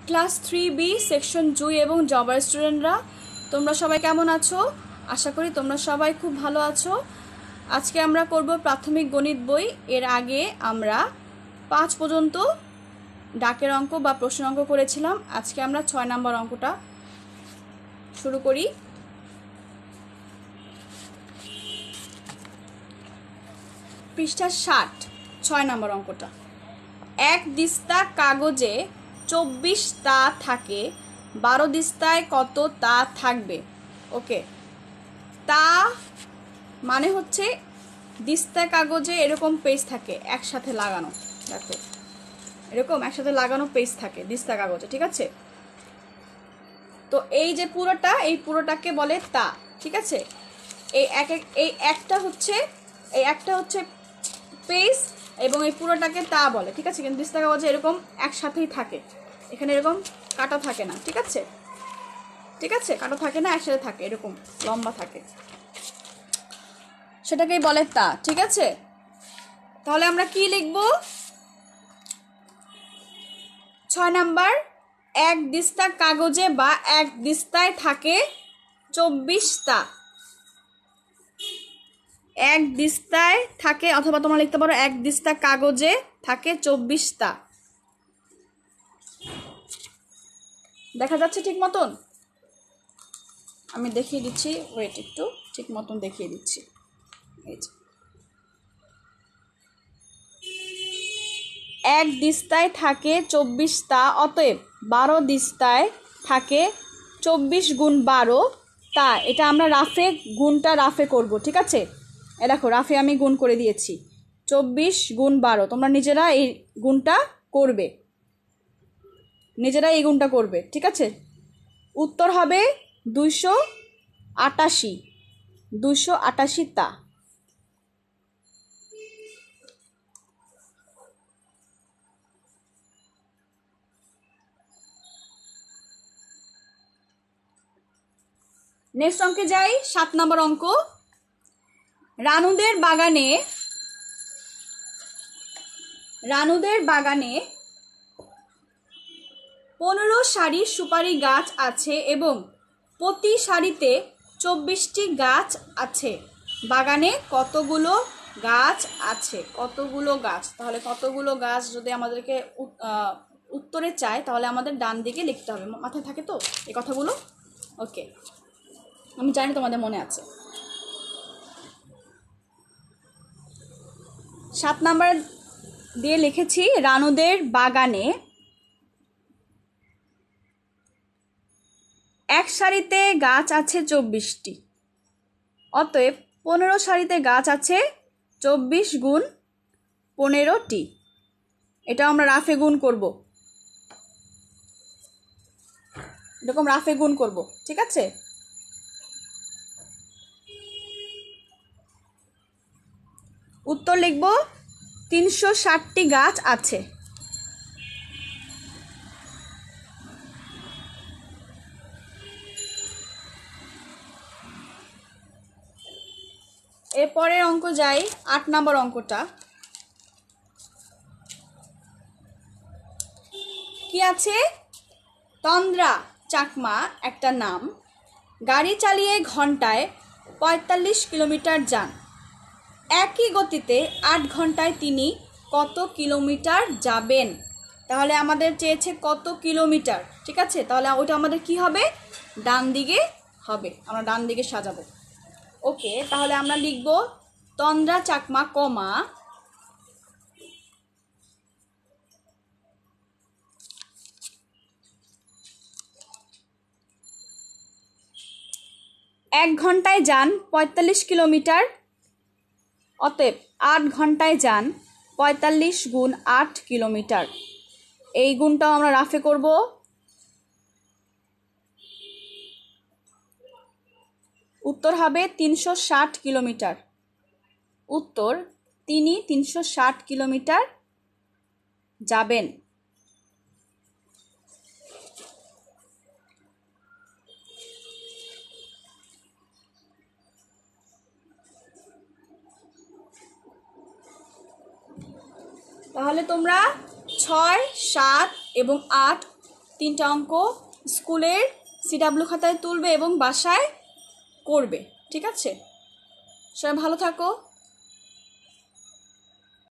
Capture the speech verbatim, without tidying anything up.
Class three B section Jui এবং জবার স্টুডেন্টরা তোমরা সবাই কেমন আছো? আশা করি তোমরা সবাই খুব ভালো আছো। আজকে আমরা করব প্রাথমিক গণিত বই। এর আগে আমরা পাঁচ পর্যন্ত ডাকের অঙ্ক বা প্রশ্ন অঙ্ক করেছিলাম। আজকে আমরা ছয় নম্বর অঙ্কটা শুরু করি। পৃষ্ঠা ষাট, ছয় নম্বর অঙ্কটা। এক দিস্তা কাগজে চব্বিশ তা থাকে, বারো দিস্তায় কত তা থাকবে? ওকে, তা মানে হচ্ছে দিস্তা কাগজে এরকম পেজ থাকে একসাথে লাগানো, দেখো এরকম একসাথে লাগানো পেজ থাকে দিস্তা কাগজে, ঠিক আছে? তো এই যে পুরোটা, এই পুরোটাকে বলে তা, ঠিক আছে? এই এক এই একটা হচ্ছে এই একটা হচ্ছে পেজ এবং এই পুরোটাকে তা বলে, ঠিক আছে? কিন্তু দিস্তা কাগজে এরকম একসাথেই থাকে, এখানে এরকম কাটা থাকে না, ঠিক আছে? ঠিক আছে, কাটা থাকে না, একসাথে থাকে, এরকম লম্বা থাকে, সেটাকেই বলে তা, ঠিক আছে? তাহলে আমরা কি লিখব? ছয় নাম্বার, এক দিস্তা কাগজে বা এক দিস্তায় থাকে চব্বিশ তা। এক দিস্তায় থাকে, অথবা তোমরা লিখতে পারো এক দিস্তা কাগজে থাকে চব্বিশ তা। দেখা যাচ্ছে ঠিক মতন? আমি দেখিয়ে দিচ্ছি, ওয়েট একটু, ঠিক মতন দেখিয়ে দিচ্ছি। এই যে এক দিস্তায় থাকে চব্বিশ তা, অতএব বারো দিস্তায় থাকে চব্বিশ গুণ বারো তা। এটা আমরা রাফে গুণটা রাফে করব, ঠিক আছে? এ দেখো রাফে আমি গুণ করে দিয়েছি, চব্বিশ গুণ বারো। তোমরা নিজেরা এই গুণটা করবে, নিজেরা এই গুণটা করবে, ঠিক আছে? উত্তর হবে দুইশো আটাশি, দুইশো আটাশি তা। নেক্সট অঙ্কে যাই, সাত নম্বর অঙ্ক। রানুদের বাগানে রানুদের বাগানে পনেরো সারি সুপারি গাছ আছে এবং প্রতি সারিতে চব্বিশটি গাছ আছে। বাগানে কতগুলো গাছ আছে? কতগুলো গাছ, তাহলে কতগুলো গাছ যদি আমাদেরকে উত্তরে চায় তাহলে আমাদের ডান দিকে লিখতে হবে। মাথায় থাকে তো এই কথাগুলো? ওকে, আমি জানি তোমাদের মনে আছে। সাত নাম্বার দিয়ে লিখেছি রানুদের বাগানে এক সারিতে গাছ আছে চব্বিশটি, অতএব পনেরো সারিতে গাছ আছে চব্বিশ গুণ পনেরোটি। এটা আমরা রাফে গুণ করব, এরকম রাফে গুণ করব, ঠিক আছে? উত্তর লিখব তিনশো ষাটটি গাছ আছে। এরপরের অঙ্ক যাই, আট নম্বর অঙ্কটা। কি আছে? তন্দ্রা চাকমা একটা নাম, গাড়ি চালিয়ে ঘন্টায় পঁয়তাল্লিশ কিলোমিটার যান। একই গতিতে আট ঘন্টায় তিনি কত কিলোমিটার যাবেন? তাহলে আমাদের চেয়েছে কত কিলোমিটার, ঠিক আছে? তাহলে ওইটা আমাদের কি হবে? ডান দিকে হবে, আমরা ডান দিকে সাজাবো। ওকে, তাহলে আমরা লিখব তন্দ্রা চাকমা কমা এক ঘন্টায় যান পঁয়তাল্লিশ কিলোমিটার, অতএব আট ঘন্টায় যান পঁয়তাল্লিশ গুণ আট কিলোমিটার। এই গুণটাও আমরা রাফে করব। উত্তর হবে তিনশো ষাট কিলোমিটার। উত্তর, তিনি তিনশো ষাট কিলোমিটার যাবেন। তাহলে তোমরা ছয়, সাত এবং আট তিনটা অঙ্ক স্কুলের সিডাব্লিউ খাতায় তুলবে এবং বাসায় করবে। ঠিক আছে, সবাই ভালো থাকো।